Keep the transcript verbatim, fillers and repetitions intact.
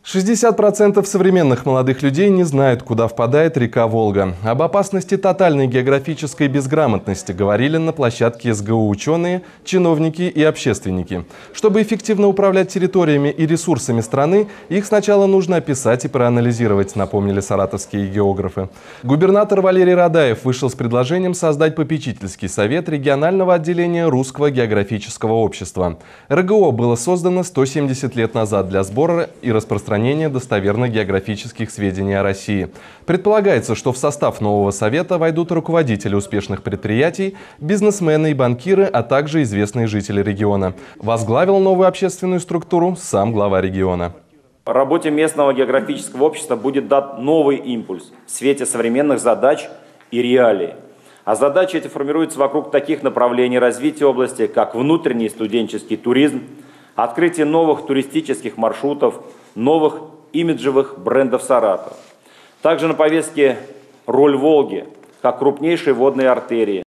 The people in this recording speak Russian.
шестьдесят процентов современных молодых людей не знают, куда впадает река Волга. Об опасности тотальной географической безграмотности говорили на площадке эс гэ у ученые, чиновники и общественники. Чтобы эффективно управлять территориями и ресурсами страны, их сначала нужно описать и проанализировать, напомнили саратовские географы. Губернатор Валерий Радаев вышел с предложением создать попечительский совет регионального отделения Русского географического общества. эр гэ о было создано сто семьдесят лет назад для сбора и распространения достоверных географических сведений о России. Предполагается, что в состав нового совета войдут руководители успешных предприятий, бизнесмены и банкиры, а также известные жители региона. Возглавил новую общественную структуру сам глава региона. Работе местного географического общества будет дан новый импульс в свете современных задач и реалий. А задачи эти формируются вокруг таких направлений развития области, как внутренний студенческий туризм, открытие новых туристических маршрутов, новых имиджевых брендов Саратова. Также на повестке роль Волги как крупнейшей водной артерии,